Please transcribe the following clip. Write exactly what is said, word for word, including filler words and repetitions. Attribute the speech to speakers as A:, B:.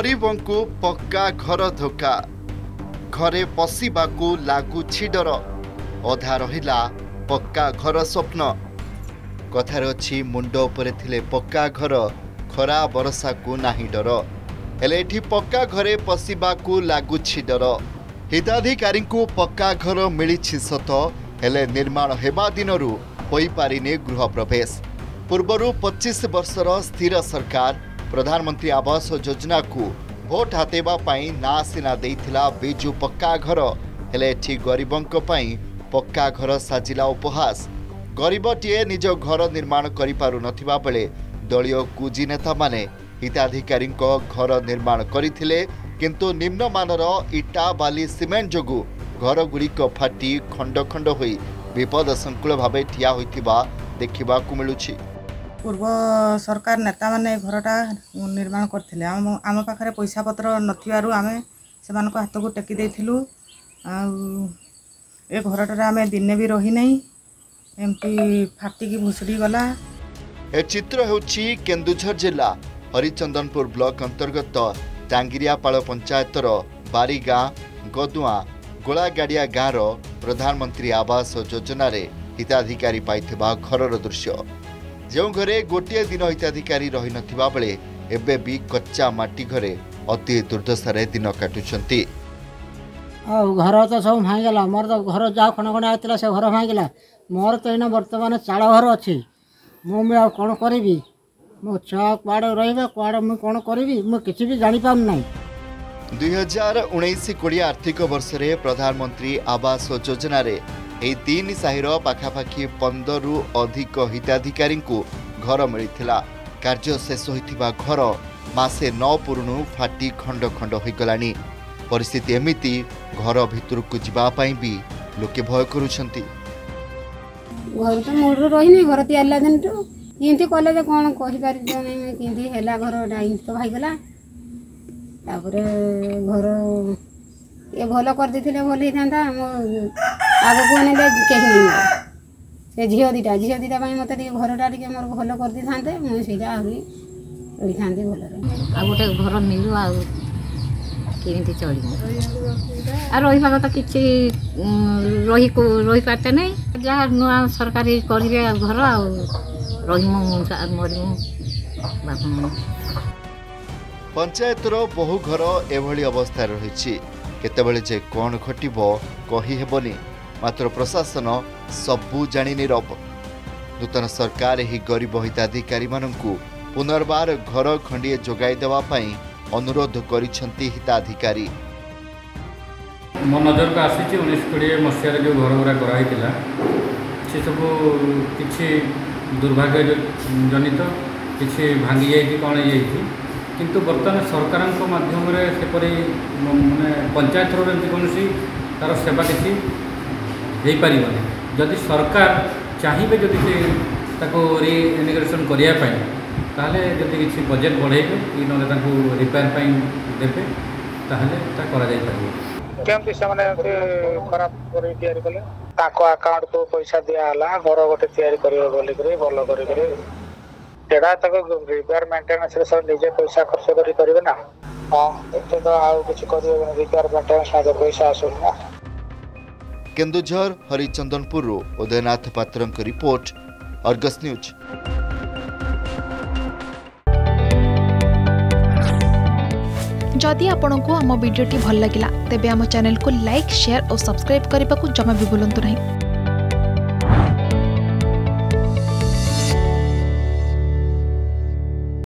A: गरीबों को पक्का घर धोखा घरे पशिबाकू लागुछि डर अधा रहिला पक्का घर स्वप्न कथार अछि मुंड उपरे थिले पक्का घर खरा बरसा को नाही डर हेले एठी पक्का घरे पशिबाकू लागुछि डर हिताधिकारी को पक्का घर मिलिछि सत हेले निर्माण हेबा दिनरू होई पारिने गृह प्रवेश पूर्वरु पच्चीस वर्षर स्थिर सरकार प्रधानमंत्री आवास योजना को भोट हातेबा पाई ना सिना देइथिला बिजु पक्का घर हेले एठी गरीबंक पाई पक्का घर साजिला उपहास गरीबटीए निज घर निर्माण करि पारु नथिबा बेले दलीय कुजी नेता माने हिताधिकारी घर निर्माण करथिले किंतु निम्नमानर इटा बाली सिमेंट जोगु घर गुड़िक फाटी खंड खंड होई विपद संकुल भावे ठिया होइथिबा देखिबा को मिलुछि।
B: पूर्व सरकार नेता माने घरटा निर्माण करथिले आम पाखरे पैसा पत्र नथिबारु आमे सेमानको हाथ को टेकी देथिलु आ ए घरटा आमे दिने भी रही नहीं एमती फाटी की भुसड़ी गला।
A: ए चित्र हेउछि केन्दुझर जिला हरिचंदनपुर ब्लॉक अंतर्गत टांगिरियापाड़ पंचायतर बारीगाँ गदुआ गोलागाड़िया गाँव प्रधानमंत्री आवास योजना रे हिताधिकारी पाइथिबा घरर दृश्य जो घरे गोटे दिन हिताधिकारी रही नथिबा बेले एबे भी कच्चा माटी घरे अति दुर्दशा रे दिन काटुछंती।
C: घर तो सब भांगला मोर तो घर जा खण खण आइतला से घर भांगला मोर तो इना वर्तमान चाल घर अछि मु मैं कोन करबी मो छा कुआडे रहबे कुआडे मु कोन करबी मु किछि भी जानि पाम नै।
A: दुई हजार उन्नीस कोड़ी आर्थिक वर्ष रे प्रधानमंत्री आवास योजना रे एई तीन साहिर पाखापाखि पंदर रु अधिक हिताधिकारी को घर मिलिथिला। कार्य शेष होइथिबा घर मासे न पुरुणु फाटी खंड खंड होइगलानी। परिस्थिति एमिति घर भितर को जिबा पाई भी लोके भय करूछंती।
D: घर तो मोर रहिनी घर तियाला दिन तो किंती कॉलेज कोन कहि पारि नै किंती हेला घर डाइन तो भाई गला तापरे घर ये भल कर देथिले भल ही थांता आगे को ने केहि नै से झियो दिटा झियो दिटा भाई मते घरटा टिके मोर भल कर दी थांते मु सेटा आहुरी रही थांती भल रे
E: आ गोटे घर मिलु आ केमिति चली आ रहिबा त किछि रही को रही पाते नै जहा नुआ सरकारी करिवे घर आ रहिमु मरिमु बापमु।
A: पंचायतर बहु घर एभली अवस्था रही केतेबेले जे कौन घटिबो कही हेबनी मात्र प्रशासन सबू जानी नीरव। नूतन सरकार ही गरीब हिताधिकारी माननकु पुनर्बार घर खंडिए जोगाई देवा पाई अनुरोध करिसेंती हिताधिकारी।
F: मो नजर को आसी उन्नीस कोड़े मसीह जो घर गुरा कराइला से सब किसी दुर्भाग्य जनित किसी भांगी जाइए कौन ये किंतु बर्तमान सरकार माध्यम सेपरी माने पंचायत कौन तार सेवा किसी हो पार जदि सरकार चाहिए जदि रि इनिग्रेशन करने ताहले जदि किसी बजेट बढ़ेबे कि ना रिपेयर देवे ताहले करा जाय पारिबो।
G: केमती से माने खराब करी तयारी कले ताको अकाउंट को पैसा दिया हला घर गोटे तयारी करियो बोली करे भलो करी करे तेडा तक रिपेयर मेंटेनेंस रे सब निजे पैसा खर्च करी करिवे ना। हां एते तो आउ किछ करियो रिपेयर मेंटेनेंस ना पैसा आसुन ना।
A: केन्दुझर हरिचंदनपुर उदयनाथ पात्रंक रिपोर्ट अर्गस न्यूज।
H: जदि आपंक आम भिडी भल लगा तेब आम चैनल को लाइक शेयर और सब्सक्राइब करने को जमा भी भूलु नहीं।